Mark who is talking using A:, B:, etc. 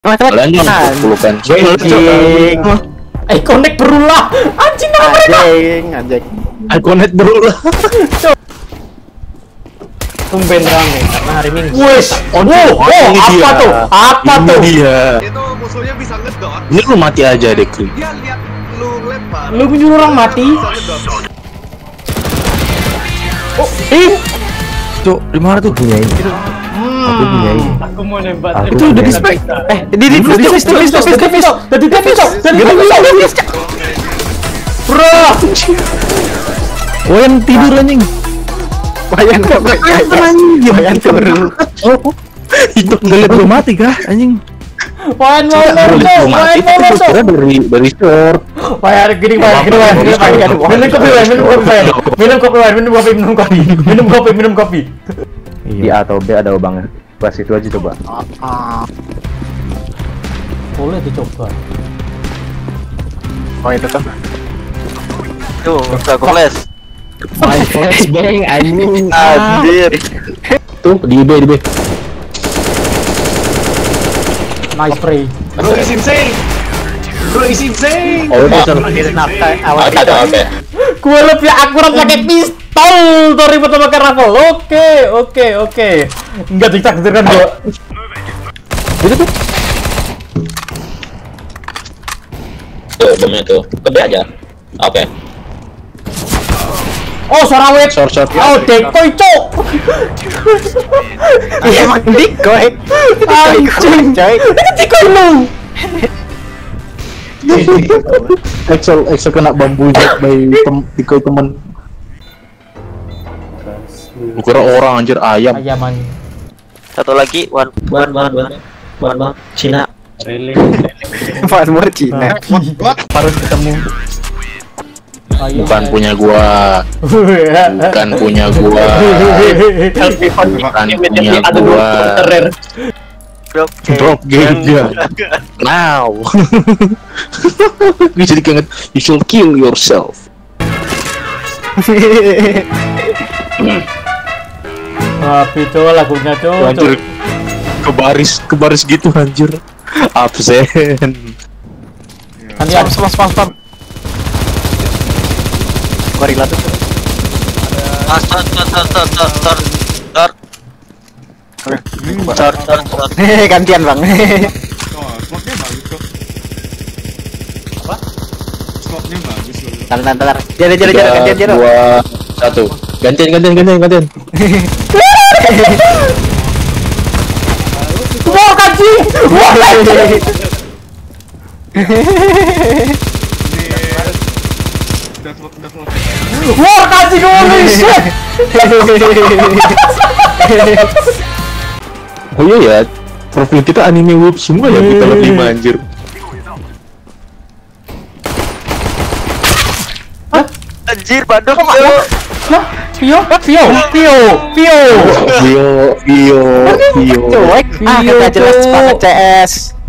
A: Kalian yang 10 pensil.
B: Iconic berulah. Anjing apa mereka?
C: Anjing.
A: Iconic berulah.
B: Tumben rame karena hari Minggu.
A: Wes,
B: apa tuh? Apa tuh?
A: Dia.
D: Itu musuhnya bisa ngedot.
A: Ini lu mati aja deh, Kri.
D: Dia lihat lu lempar.
B: Lu nyuruh orang mati?
D: Oh,
A: Cuk, di mana tuh?
C: Punya ini. Aku punya ini.
B: Aku mau nembak.
C: Itu udah di spek.
B: Bro.
C: Wayan tidur anjing. Wayan tidur. Oh, itu ngeliat gua mati kah anjing?
B: Wayan mau masuk.
A: Dari short.
B: Wayan gini. Minum kopi.
C: Di A atau B ada lubangnya. Pas itu aja coba.
B: Boleh dicoba.
C: Oh itu tuh.
E: Tuh, udah keles.
C: My flashbang anjing.
E: Anjir.
A: Tuh di B.
B: Nice spray.
D: bro is insane.
A: Oh, bisa. Ada.
B: Gua lebih akurat pakai pistol daripada pakai rifle. Oke. Enggak ditakdirkan gua.
A: Itu tuh.
F: Tuh, bomnya tuh. Gede aja. Oke.
B: Oh, suara web.
A: Short.
B: Oh, decoy, cok.
C: Emang decoy.
B: Anjing. Itu decoy lu.
A: Excel kena bambu by temen. Lu kira orang anjir ayam.
B: Ayaman.
E: Satu lagi, one Cina.
C: One more Cina.
B: Harus ketemu.
A: Bukan punya gua. Bukan punya gua. Drop game dia. Now. Gue jadi keinget, you should kill yourself.
B: Tapi tuh lagunya tuh.
A: Anjir, ke baris gitu anjir. Absen.
B: Spam.
C: Gorilla tuh.
E: Start.
C: Gantian bang.
D: Slotnya bagus kok.
B: Apa?
D: Slotnya bagus loh.
C: Bentar. Gantian.
A: 2, 1. Gantian.
B: Wah, kaji.
D: Udah slot.
B: Wah, kaji holy shit.
A: Oh iya ya, profil kita anime web semua ya, kita level 5 anjir.
E: Anjir, Bandung.
B: Pio.
A: Vio.
C: Cuek. Ah, kita jelas banget CS.